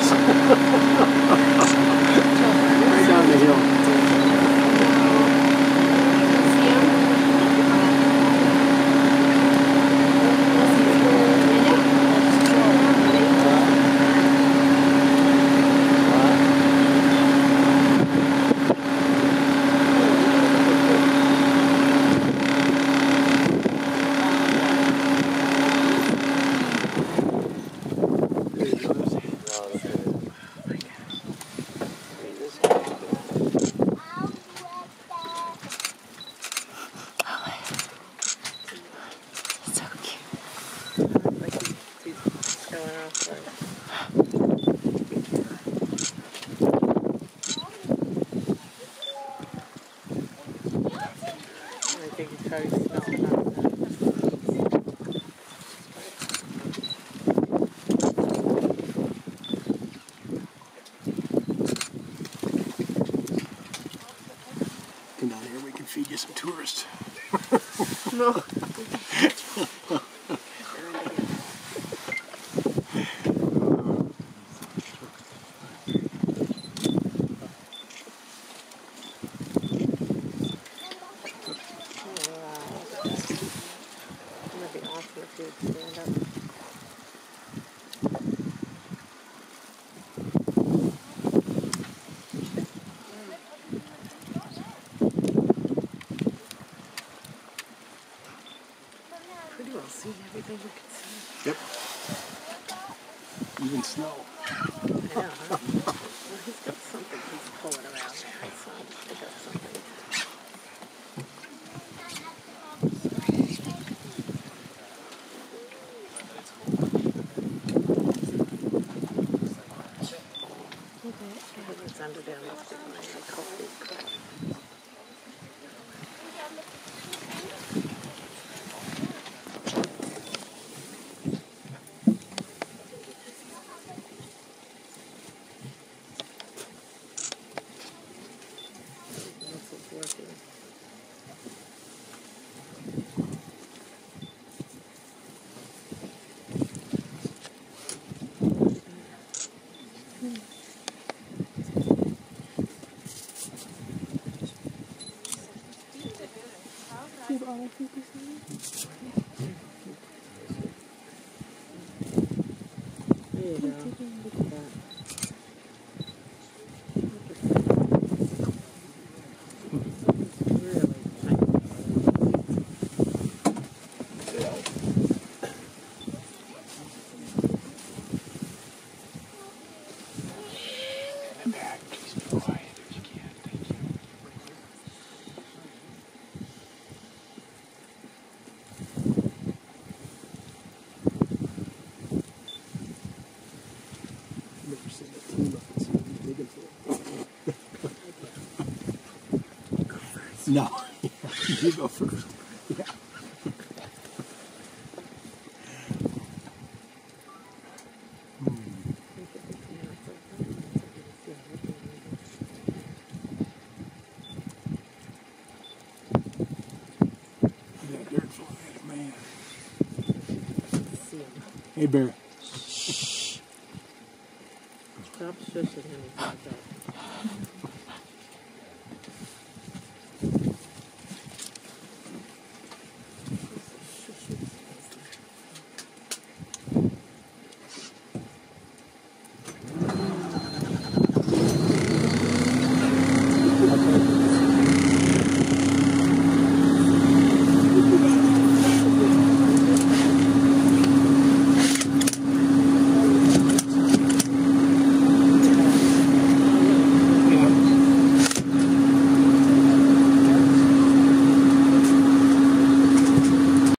Right down the hill. Come down here, we can feed you some tourists. No. Pretty well see everything we can see. Yep. Even snow. I know, huh? Well, he's got something he's pulling around there. So he got something. It's under there. No, you go first. Yeah. That dirt flying, man. Hey, Bear. Stop shushing him like that.